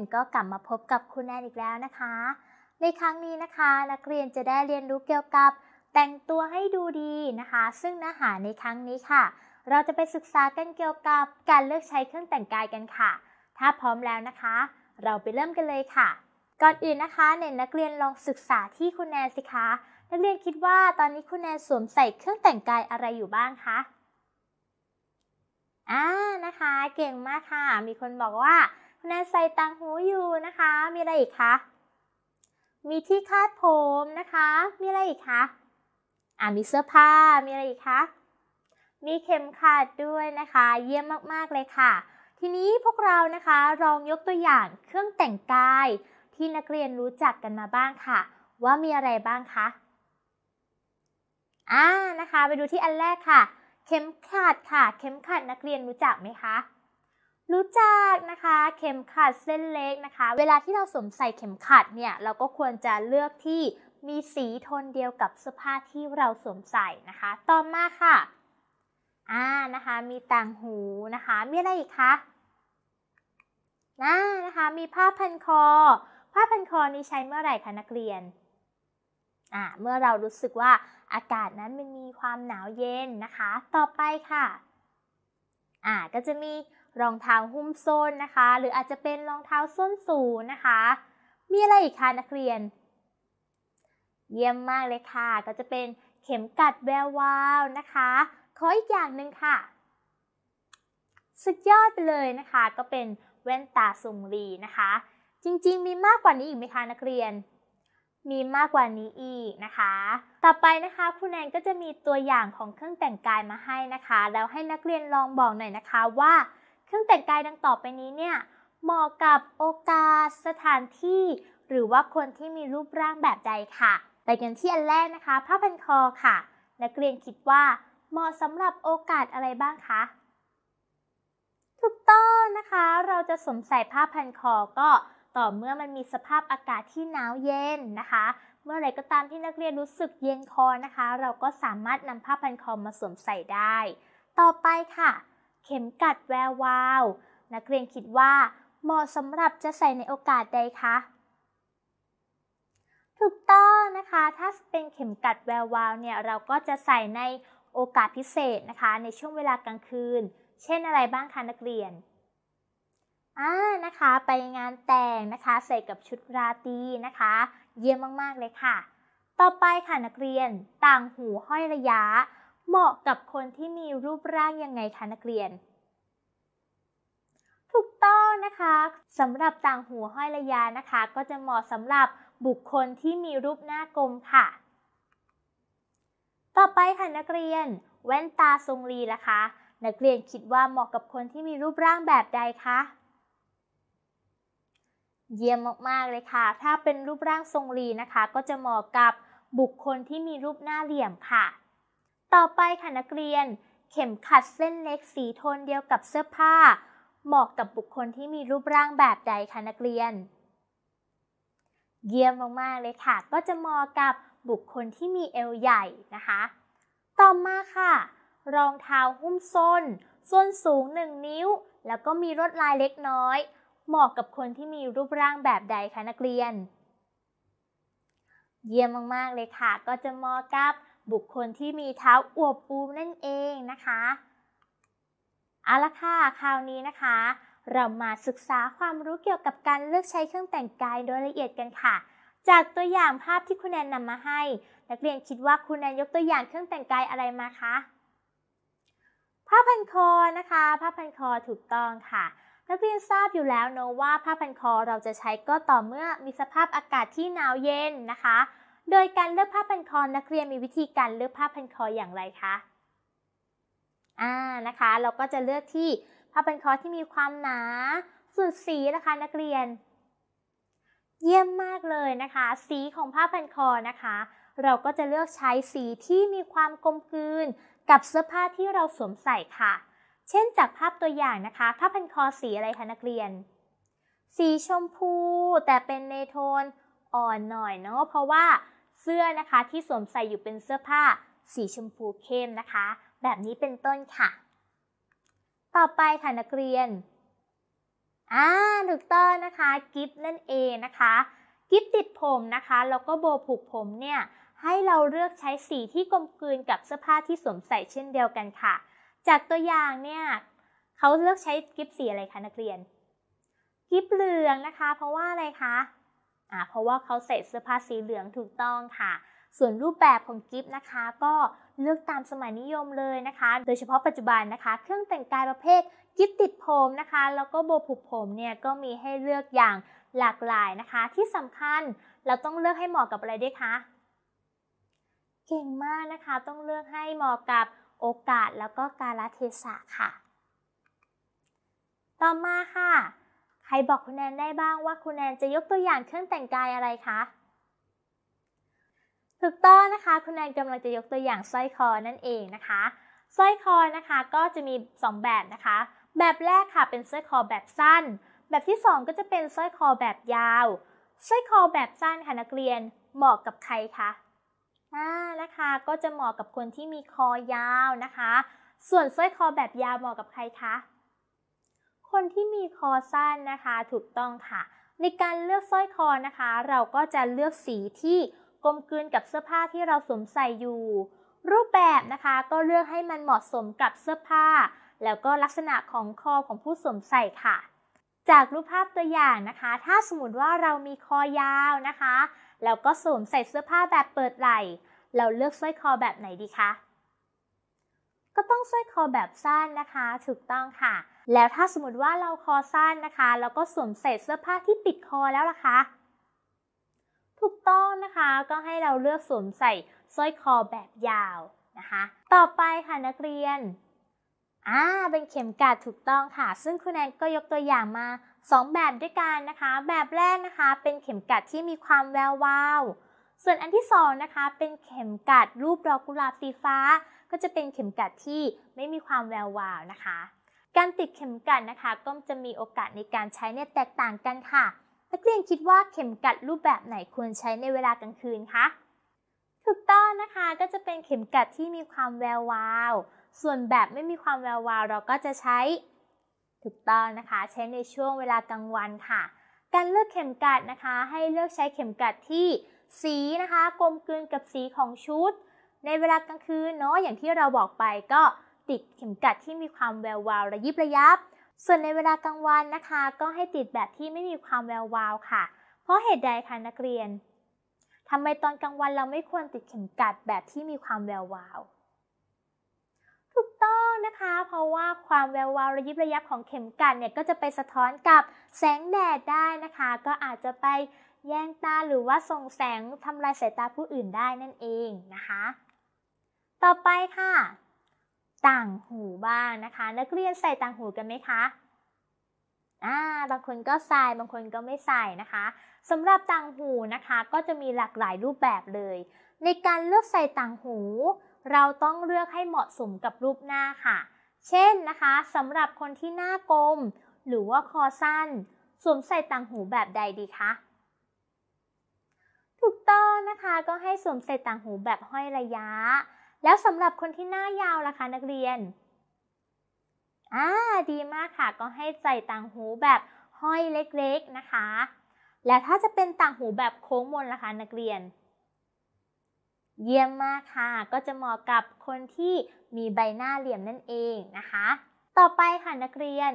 ก็กลับมาพบกับคุณแนนอีกแล้วนะคะในครั้งนี้นะคะนักเรียนจะได้เรียนรู้เกี่ยวกับแต่งตัวให้ดูดีนะคะซึ่งเนื้อหาในครั้งนี้ค่ะเราจะไปศึกษากันเกี่ยวกับการเลือกใช้เครื่องแต่งกายกันค่ะถ้าพร้อมแล้วนะคะเราไปเริ่มกันเลยค่ะก่อนอื่นนะคะนักเรียนลองศึกษาที่คุณแนนสิคะนักเรียนคิดว่าตอนนี้คุณแนนสวมใส่เครื่องแต่งกายอะไรอยู่บ้างคะนะคะเก่งมากค่ะมีคนบอกว่าคุณแนนใส่ต่างหูอยู่นะคะมีอะไรอีกคะมีที่คาดผมนะคะมีอะไรอีกคะมีเสื้อผ้ามีอะไรอีกคะมีเข็มขัดด้วยนะคะเยี่ยมมากๆเลยค่ะทีนี้พวกเรานะคะลองยกตัวอย่างเครื่องแต่งกายที่นักเรียนรู้จักกันมาบ้างค่ะว่ามีอะไรบ้างคะนะคะไปดูที่อันแรกค่ะเข็มขัดค่ะเข็มขัดนักเรียนรู้จักไหมคะรู้จักนะคะเข็มขัดเส้นเล็กนะคะเวลาที่เราสวมใส่เข็มขัดเนี่ยเราก็ควรจะเลือกที่มีสีโทนเดียวกับเสื้อผ้าที่เราสวมใส่นะคะต่อมาค่ะนะคะมีต่างหูนะคะมีอะไรอีกคะนะคะมีผ้าพันคอผ้าพันคอนี้ใช้เมื่อไหร่คะนักเรียนเมื่อเรารู้สึกว่าอากาศนั้นมันมีความหนาวเย็นนะคะต่อไปค่ะก็จะมีรองเท้าหุ้มส้นนะคะหรืออาจจะเป็นรองเท้าส้นสูงนะคะมีอะไรอีกคะนักเรียนเยี่ยมมากเลยค่ะก็จะเป็นเข็มกัดแวววาวนะคะขออีกอย่างหนึ่งค่ะสุดยอดไปเลยนะคะก็เป็นแว่นตาทรงรีนะคะจริงๆมีมากกว่านี้อีกไหมคะนักเรียนมีมากกว่านี้อีกนะคะต่อไปนะคะครูแนนก็จะมีตัวอย่างของเครื่องแต่งกายมาให้นะคะแล้วให้นักเรียนลองบอกหน่อยนะคะว่าเครื่องแต่งกายดังต่อไปนี้เนี่ยเหมาะกับโอกาสสถานที่หรือว่าคนที่มีรูปร่างแบบใดค่ะไปกันที่อันแรกนะคะผ้าพันคอค่ะนักเรียนคิดว่าเหมาะสำหรับโอกาสอะไรบ้างคะถูกต้องนะคะเราจะสวมใส่ผ้าพันคอก็ต่อเมื่อมันมีสภาพอากาศที่หนาวเย็นนะคะเมื่อไหร่ก็ตามที่นักเรียนรู้สึกเย็นคอนะคะเราก็สามารถนำผ้าพันคอมาสวมใส่ได้ต่อไปค่ะเข็มกัดแวววาวนักเรียนคิดว่าเหมาะสำหรับจะใส่ในโอกาสใดคะถูกต้องนะคะถ้าเป็นเข็มกัดแวววาวเนี่ยเราก็จะใส่ในโอกาสพิเศษนะคะในช่วงเวลากลางคืนเช่นอะไรบ้างคะนักเรียนนะคะไปงานแต่งนะคะใส่กับชุดราตรีนะคะเยี่ยมมากๆเลยค่ะต่อไปค่ะนักเรียนต่างหูห้อยระยะเหมาะกับคนที่มีรูปร่างยังไงคะนักเรียนถูกต้องนะคะสำหรับต่างหูห้อยระยะนะคะก็จะเหมาะสำหรับบุคคลที่มีรูปหน้ากลมค่ะต่อไปค่ะนักเรียนแว่นตาทรงรีล่ะคะนักเรียนคิดว่าเหมาะกับคนที่มีรูปร่างแบบใดคะเยี่ยมมากๆเลยค่ะถ้าเป็นรูปร่างทรงรีนะคะก็จะเหมาะกับบุคคลที่มีรูปหน้าเหลี่ยมค่ะต่อไปค่ะนักเรียนเข็มขัดเส้นเล็กสีโทนเดียวกับเสื้อผ้าเหมาะกับบุคคลที่มีรูปร่างแบบใดคะนักเรียนเยี่ยมมากๆเลยค่ะก็จะเหมาะกับบุคคลที่มีเอวใหญ่นะคะต่อมาค่ะรองเท้าหุ้มส้นสูง1 นิ้วแล้วก็มีลวดลายเล็กน้อยเหมาะกับคนที่มีรูปร่างแบบใดคะนักเรียนเยี่ยมมากๆเลยค่ะก็จะเหมาะกับบุคคลที่มีเท้าอวบอูมนั่นเองนะคะเอาละค่ะคราวนี้นะคะเรามาศึกษาความรู้เกี่ยวกับการเลือกใช้เครื่องแต่งกายโดยละเอียดกันค่ะจากตัวอย่างภาพที่คุณแนนนำมาให้นักเรียนคิดว่าคุณแนนยกตัวอย่างเครื่องแต่งกายอะไรมาคะผ้าพันคอนะคะผ้าพันคอถูกต้องค่ะนักเรียนทราบอยู่แล้วเนอะว่าผ้าพันคอเราจะใช้ก็ต่อเมื่อมีสภาพอากาศที่หนาวเย็นนะคะโดยการเลือกผ้าพันคอนักเรียนมีวิธีการเลือกผ้าพันคออย่างไรคะนะคะเราก็จะเลือกที่ผ้าพันคอที่มีความหนาส่วนสีนะคะนักเรียนเยี่ยมมากเลยนะคะสีของผ้าพันคอนะคะเราก็จะเลือกใช้สีที่มีความกลมกลืนกับเสื้อผ้าที่เราสวมใส่ค่ะเช่นจากภาพตัวอย่างนะคะผ้าพันคอสีอะไรคะนักเรียนสีชมพูแต่เป็นในโทนอ่อนหน่อยเนาะเพราะว่าเสื้อนะคะที่สวมใส่อยู่เป็นเสื้อผ้าสีชมพูเข้มนะคะแบบนี้เป็นต้นค่ะต่อไปค่ะนักเรียนอ่าถูกต้องนะคะกิฟต์นั่นเองนะคะกิฟต์ติดผมนะคะแล้วก็โบผูกผมเนี่ยให้เราเลือกใช้สีที่กลมกลืนกับเสื้อผ้าที่สวมใส่เช่นเดียวกันค่ะจากตัวอย่างเนี่ยเขาเลือกใช้กิฟต์สีอะไรคะนักเรียนกิฟต์เหลืองนะคะเพราะว่าอะไรคะเพราะว่าเขาใส่เสื้อผ้าสีเหลืองถูกต้องค่ะส่วนรูปแบบของกิฟต์นะคะก็เลือกตามสมัยนิยมเลยนะคะโดยเฉพาะปัจจุบันนะคะเครื่องแต่งกายประเภทกิฟต์ติดผมนะคะแล้วก็โบผูกผมเนี่ยก็มีให้เลือกอย่างหลากหลายนะคะที่สำคัญเราต้องเลือกให้เหมาะกับอะไรด้วยคะเก่งมากนะคะต้องเลือกให้เหมาะกับโอกาสแล้วก็กาลเทศะค่ะต่อมาค่ะใครบอกคุณแนนได้บ้างว่าคุณแนนจะยกตัวอย่างเครื่องแต่งกายอะไรคะถูกต้องนะคะคุณแนนกำลังจะยกตัวอย่างสร้อยคอนั่นเองนะคะสร้อยคอนะคะก็จะมี2แบบนะคะแบบแรกค่ะเป็นสร้อยคอแบบสั้นแบบที่2ก็จะเป็นสร้อยคอแบบยาวสร้อยคอแบบสั้นค่ะนักเรียนเหมาะกับใครคะนะคะก็จะเหมาะกับคนที่มีคอยาวนะคะส่วนสร้อยคอแบบยาวเหมาะกับใครคะคนที่มีคอสั้นนะคะถูกต้องค่ะในการเลือกสร้อยคอนะคะเราก็จะเลือกสีที่กลมกลืนกับเสื้อผ้าที่เราสวมใส่อยู่รูปแบบนะคะก็เลือกให้มันเหมาะสมกับเสื้อผ้าแล้วก็ลักษณะของคอของผู้สวมใส่ค่ะจากรูปภาพตัวอย่างนะคะถ้าสมมติว่าเรามีคอยาวนะคะแล้วก็สวมใส่เสื้อผ้าแบบเปิดไหล่เราเลือกสร้อยคอแบบไหนดีคะก็ต้องสร้อยคอแบบสั้นนะคะถูกต้องค่ะแล้วถ้าสมมติว่าเราคอสั้นนะคะแล้วก็สวมใส่เสื้อผ้าที่ปิดคอแล้วล่ะคะถูกต้องนะคะก็ให้เราเลือกสวมใส่สร้อยคอแบบยาวนะคะต่อไปค่ะนักเรียนเป็นเข็มกลัดถูกต้องค่ะซึ่งคุณแอนก็ยกตัวอย่างมา2แบบด้วยกันนะคะแบบแรกนะคะเป็นเข็มกลัดที่มีความแวววาวส่วนอันที่2นะคะเป็นเข็มกลัดรูปดอกกุหลาบสีฟ้าก็จะเป็นเข็มกลัดที่ไม่มีความแวววาวนะคะการติดเข็มกลัดนะคะก็จะมีโอกาสในการใช้เนี่ยแตกต่างกันค่ะนักเรียนคิดว่าเข็มกลัดรูปแบบไหนควรใช้ในเวลากลางคืนคะถูกต้องนะคะก็จะเป็นเข็มกลัดที่มีความแวววาวส่วนแบบไม่มีความแวววาวเราก็จะใช้ถูกต้องนะคะใช้ในช่วงเวลากลางวันค่ะการเลือกเข็มกลัดนะคะให้เลือกใช้เข็มกลัดที่สีนะคะกลมกลืนกับสีของชุดในเวลากลางคืนเนาะอย่างที่เราบอกไปก็ติดเข็มกลัดที่มีความแวววาวระยิบระยับส่วนในเวลากลางวันนะคะก็ให้ติดแบบที่ไม่มีความแวววาวค่ะเพราะเหตุใดคะนักเรียนทำไมตอนกลางวันเราไม่ควรติดเข็มกลัดแบบที่มีความแวววาวถูกต้องนะคะเพราะว่าความแวววาวระยิบระยับของเข็มกลัดเนี่ยก็จะไปสะท้อนกับแสงแดดได้นะคะก็อาจจะไปแยงตาหรือว่าส่งแสงทำลายสายตาผู้อื่นได้นั่นเองนะคะต่อไปค่ะต่างหูบ้างนะคะนักเรียนใส่ต่างหูกันไหมคะบางคนก็ใส่บางคนก็ไม่ใส่นะคะสำหรับต่างหูนะคะก็จะมีหลากหลายรูปแบบเลยในการเลือกใส่ต่างหูเราต้องเลือกให้เหมาะสมกับรูปหน้าค่ะเช่นนะคะสำหรับคนที่หน้ากลมหรือว่าคอสั้นสวมใส่ต่างหูแบบใดดีคะถูกต้องนะคะก็ให้สวมใส่ต่างหูแบบห้อยระยะแล้วสำหรับคนที่หน้ายาวล่ะคะนักเรียนดีมากค่ะก็ให้ใส่ต่างหูแบบห้อยเล็กๆนะคะแล้วถ้าจะเป็นต่างหูแบบโค้งมนล่ะคะนักเรียนเยี่ยมมากค่ะก็จะเหมาะกับคนที่มีใบหน้าเหลี่ยมนั่นเองนะคะต่อไปค่ะนักเรียน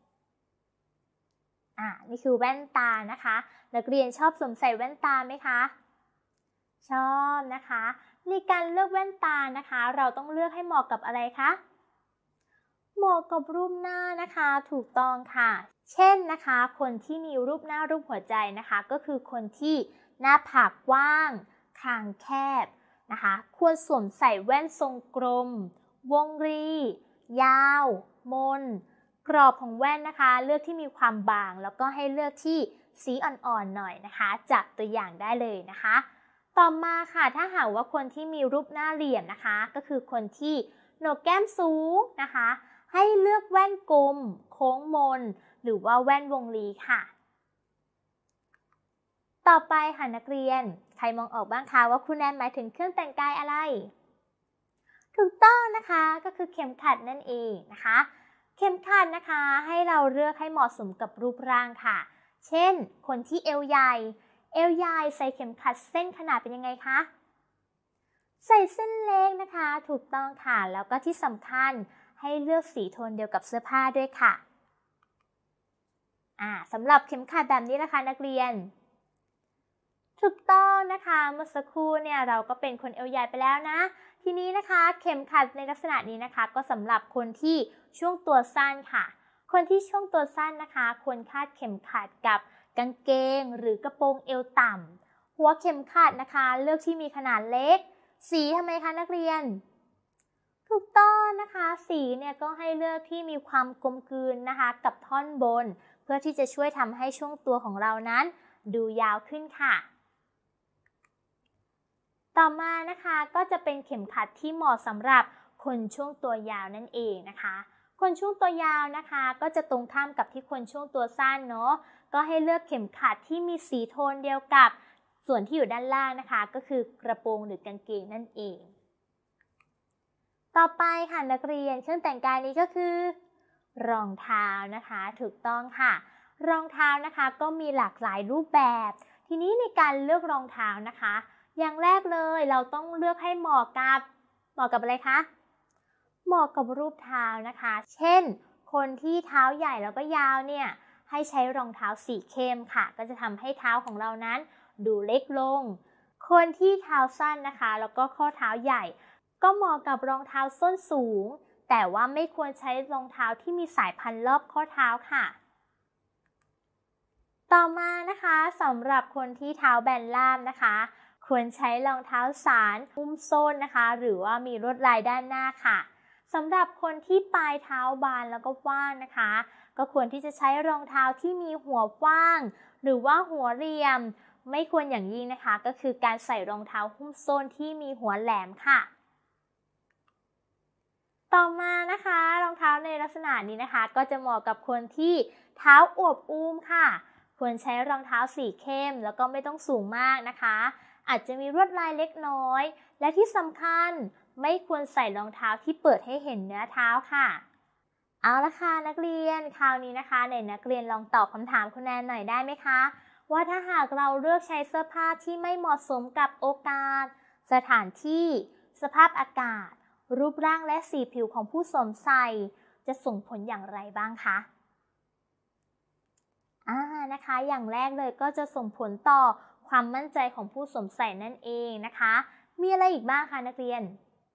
นี่คือแว่นตานะคะนักเรียนชอบสวมใส่แว่นตาไหมคะชอบนะคะในการเลือกแว่นตานะคะเราต้องเลือกให้เหมาะกับอะไรคะเหมาะกับรูปหน้านะคะถูกต้องค่ะเช่นนะคะคนที่มีรูปหน้ารูปหัวใจนะคะก็คือคนที่หน้าผากกว้างคางแคบนะคะควรสวมใส่แว่นทรงกลมวงรียาวมนกรอบของแว่นนะคะเลือกที่มีความบางแล้วก็ให้เลือกที่สีอ่อนๆหน่อยนะคะจากตัวอย่างได้เลยนะคะต่อมาค่ะถ้าหากว่าคนที่มีรูปหน้าเหลี่ยมนะคะก็คือคนที่โหนกแก้มสูงนะคะให้เลือกแว่นกลมโค้งมนหรือว่าแว่นวงรีค่ะต่อไปค่ะนักเรียนใครมองออกบ้างคะว่าคุณแนนหมายถึงเครื่องแต่งกายอะไรถูกต้องนะคะก็คือเข็มขัดนั่นเองนะคะเข็มขัดนะคะให้เราเลือกให้เหมาะสมกับรูปร่างค่ะเช่นคนที่เอวใหญ่ใส่เข็มขัดเส้นขนาดเป็นยังไงคะใส่เส้นเล็กนะคะถูกต้องค่ะแล้วก็ที่สำคัญให้เลือกสีโทนเดียวกับเสื้อผ้าด้วยค่ะสำหรับเข็มขัดแบบนี้นะคะนักเรียนถูกต้องนะคะเมื่อสักครู่เนี่ยเราก็เป็นคนเอวใหญ่ไปแล้วนะทีนี้นะคะเข็มขัดในลักษณะนี้นะคะก็สำหรับคนที่ช่วงตัวสั้นค่ะคนที่ช่วงตัวสั้นนะคะควรคาดเข็มขัดกับกางเกงหรือกระโปรงเอวต่ำหัวเข็มขัดนะคะเลือกที่มีขนาดเล็กสีทำไมคะนักเรียนถูกต้องนะคะสีเนี่ยก็ให้เลือกที่มีความกลมกลืนนะคะกับท่อนบนเพื่อที่จะช่วยทำให้ช่วงตัวของเรานั้นดูยาวขึ้นค่ะต่อมานะคะก็จะเป็นเข็มขัดที่เหมาะสำหรับคนช่วงตัวยาวนั่นเองนะคะคนช่วงตัวยาวนะคะก็จะตรงข้ามกับที่คนช่วงตัวสั้นเนาะก็ให้เลือกเข็มขัดที่มีสีโทนเดียวกับส่วนที่อยู่ด้านล่างนะคะก็คือกระโปรงหรือกางเกงนั่นเองต่อไปค่ะนักเรียนเครื่องแต่งกายนี้ก็คือรองเท้านะคะถูกต้องค่ะรองเท้านะคะก็มีหลากหลายรูปแบบทีนี้ในการเลือกรองเท้านะคะอย่างแรกเลยเราต้องเลือกให้เหมาะกับอะไรคะเหมาะกับรูปเท้านะคะเช่นคนที่เท้าใหญ่แล้วก็ยาวเนี่ยให้ใช้รองเท้าสีเข้มค่ะก็จะทำให้เท้าของเรานั้นดูเล็กลงคนที่เท้าสั้นนะคะแล้วก็ข้อเท้าใหญ่ก็เหมาะกับรองเท้าส้นสูงแต่ว่าไม่ควรใช้รองเท้าที่มีสายพันรอบข้อเท้าค่ะต่อมานะคะสำหรับคนที่เท้าแบนล่ามนะคะควรใช้รองเท้าสารหุ้มส้นนะคะหรือว่ามีลวดลายด้านหน้าค่ะสำหรับคนที่ปลายเท้าบานแล้วก็กว้างนะคะก็ควรที่จะใช้รองเท้าที่มีหัวกว้างหรือว่าหัวเรียมไม่ควรอย่างยิ่งนะคะก็คือการใส่รองเท้าหุ้มส้นที่มีหัวแหลมค่ะต่อมานะคะรองเท้าในลักษณะนี้นะคะก็จะเหมาะกับคนที่เท้าอวบอุ้มค่ะควรใช้รองเท้าสีเข้มแล้วก็ไม่ต้องสูงมากนะคะอาจจะมีลวดลายเล็กน้อยและที่สำคัญไม่ควรใส่รองเท้าที่เปิดให้เห็นเนื้อเท้าค่ะเอาละค่ะนักเรียนคราวนี้นะคะนักเรียนลองตอบคำถามคุณแนนหน่อยได้ไหมคะว่าถ้าหากเราเลือกใช้เสื้อผ้าที่ไม่เหมาะสมกับโอกาสสถานที่สภาพอากาศรูปร่างและสีผิวของผู้สวมใส่จะส่งผลอย่างไรบ้างคะนะคะอย่างแรกเลยก็จะส่งผลต่อความมั่นใจของผู้สวมใส่นั่นเองนะคะมีอะไรอีกบ้างคะนักเรียน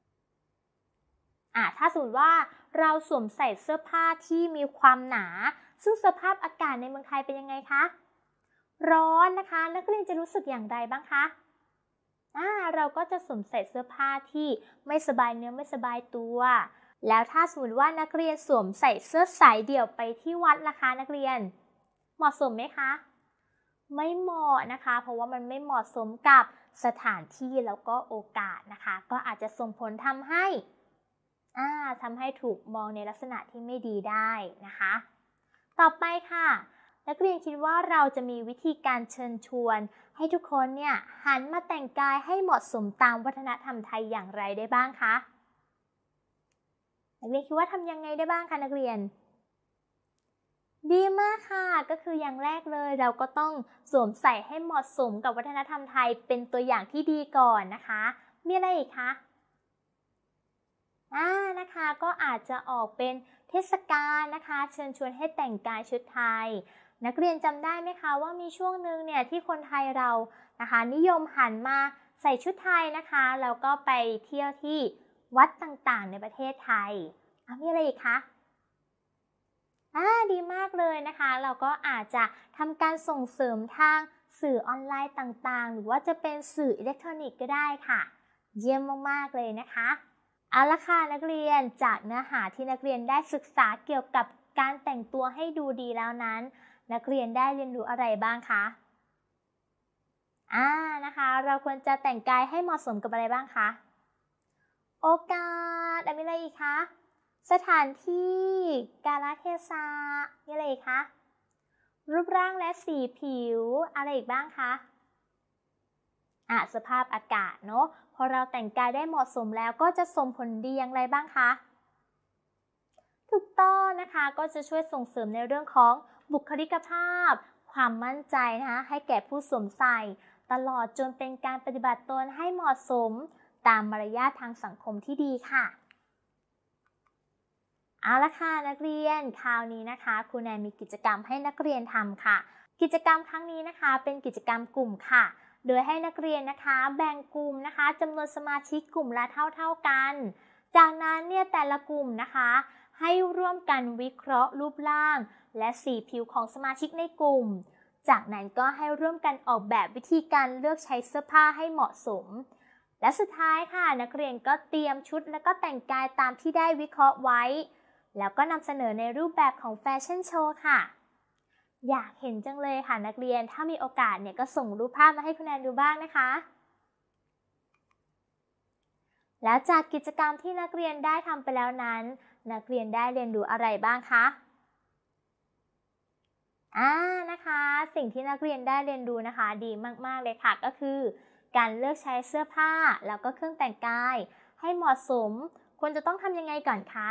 ถ้าสมมติว่าเราสวมใส่เสื้อผ้าที่มีความหนาซึ่งสภาพอากาศในเมืองไทยเป็นยังไงคะร้อนนะคะนักเรียนจะรู้สึกอย่างไรบ้างคะเราก็จะสวมใส่เสื้อผ้าที่ไม่สบายเนื้อไม่สบายตัวแล้วถ้าสมมติว่านักเรียนสวมใส่เสื้อสายเดี่ยวไปที่วัดล่ะคะนักเรียนเหมาะสมไหมคะไม่เหมาะนะคะเพราะว่ามันไม่เหมาะสมกับสถานที่แล้วก็โอกาสนะคะก็อาจจะส่งผลทำให้ถูกมองในลักษณะที่ไม่ดีได้นะคะต่อไปค่ะนักเรียนคิดว่าเราจะมีวิธีการเชิญชวนให้ทุกคนเนี่ยหันมาแต่งกายให้เหมาะสมตามวัฒนธรรมไทยอย่างไรได้บ้างคะนักเรียนคิดว่าทำยังไงได้บ้างคะนักเรียนดีมากค่ะก็คืออย่างแรกเลยเราก็ต้องสวมใส่ให้เหมาะสมกับวัฒนธรรมไทยเป็นตัวอย่างที่ดีก่อนนะคะมีอะไรอีกคะนะคะก็อาจจะออกเป็นเทศกาลนะคะเชิญชวนให้แต่งกายชุดไทยนักเรียนจำได้ไหมคะว่ามีช่วงนึงเนี่ยที่คนไทยเรานะคะนิยมหันมาใส่ชุดไทยนะคะแล้วก็ไปเที่ยวที่วัดต่างๆในประเทศไทยมีอะไรอีกคะดีมากเลยนะคะเราก็อาจจะทำการส่งเสริมทางสื่อออนไลน์ต่างๆหรือว่าจะเป็นสื่ออิเล็กทรอนิกส์ก็ได้ค่ะเยี่ยมมากๆเลยนะคะเอาละค่ะนักเรียนจากเนื้อหาที่นักเรียนได้ศึกษาเกี่ยวกับการแต่งตัวให้ดูดีแล้วนั้นนักเรียนได้เรียนรู้อะไรบ้างคะนะคะเราควรจะแต่งกายให้เหมาะสมกับอะไรบ้างคะโอกาสมีอะไรอีกคะสถานที่กาลเทศะมีอะไรอีกคะรูปร่างและสีผิวอะไรอีกบ้างคะสภาพอากาศเนาะพอเราแต่งกายได้เหมาะสมแล้วก็จะส่งผลดีอย่างไรบ้างคะถูกต้องนะคะก็จะช่วยส่งเสริมในเรื่องของบุคลิกภาพความมั่นใจนะคะให้แก่ผู้สวมใส่ตลอดจนเป็นการปฏิบัติตนให้เหมาะสมตามมารยาททางสังคมที่ดีค่ะเอาละค่ะนักเรียนคราวนี้นะคะครูแนนมีกิจกรรมให้นักเรียนทำค่ะกิจกรรมครั้งนี้นะคะเป็นกิจกรรมกลุ่มค่ะโดยให้นักเรียนนะคะแบ่งกลุ่มนะคะจำนวนสมาชิกกลุ่มละเท่ากันจากนั้นเนี่ยแต่ละกลุ่มนะคะให้ร่วมกันวิเคราะห์รูปร่างและสีผิวของสมาชิกในกลุ่มจากนั้นก็ให้ร่วมกันออกแบบวิธีการเลือกใช้เสื้อผ้าให้เหมาะสมและสุดท้ายค่ะนักเรียนก็เตรียมชุดและก็แต่งกายตามที่ได้วิเคราะห์ไว้แล้วก็นำเสนอในรูปแบบของแฟชั่นโชว์ค่ะอยากเห็นจังเลยค่ะนักเรียนถ้ามีโอกาสเนี่ยก็ส่งรูปภาพมาให้คุณแนนดูบ้างนะคะแล้วจากกิจกรรมที่นักเรียนได้ทำไปแล้วนั้นนักเรียนได้เรียนรู้อะไรบ้างคะนะคะสิ่งที่นักเรียนได้เรียนรู้นะคะดีมากๆเลยค่ะก็คือการเลือกใช้เสื้อผ้าแล้วก็เครื่องแต่งกายให้เหมาะสมควรจะต้องทำยังไงก่อนคะ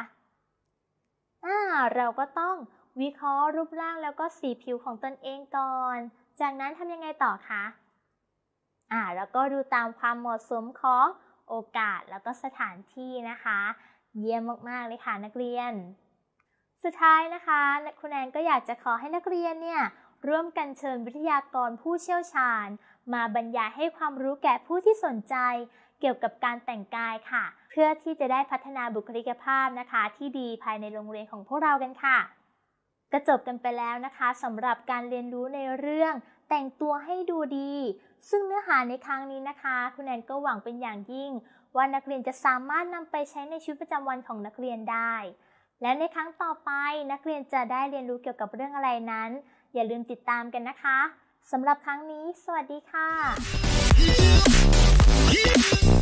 เราก็ต้องวิเคราะห์รูปร่างแล้วก็สีผิวของตนเองก่อนจากนั้นทำยังไงต่อคะแล้วก็ดูตามความเหมาะสมของโอกาสแล้วก็สถานที่นะคะเยี่ยมมากๆเลยค่ะนักเรียนสุดท้ายนะคะคุณแอนก็อยากจะขอให้นักเรียนเนี่ยร่วมกันเชิญวิทยากรผู้เชี่ยวชาญมาบรรยายให้ความรู้แก่ผู้ที่สนใจเกี่ยวกับการแต่งกายค่ะเพื่อที่จะได้พัฒนาบุคลิกภาพนะคะที่ดีภายในโรงเรียนของพวกเรากันค่ะก็จบกันไปแล้วนะคะสำหรับการเรียนรู้ในเรื่องแต่งตัวให้ดูดีซึ่งเนื้อหาในครั้งนี้นะคะคุณแอนก็หวังเป็นอย่างยิ่งว่านักเรียนจะสามารถนำไปใช้ในชีวิตประจำวันของนักเรียนได้และในครั้งต่อไปนักเรียนจะได้เรียนรู้เกี่ยวกับเรื่องอะไรนั้นอย่าลืมติดตามกันนะคะสำหรับครั้งนี้สวัสดีค่ะ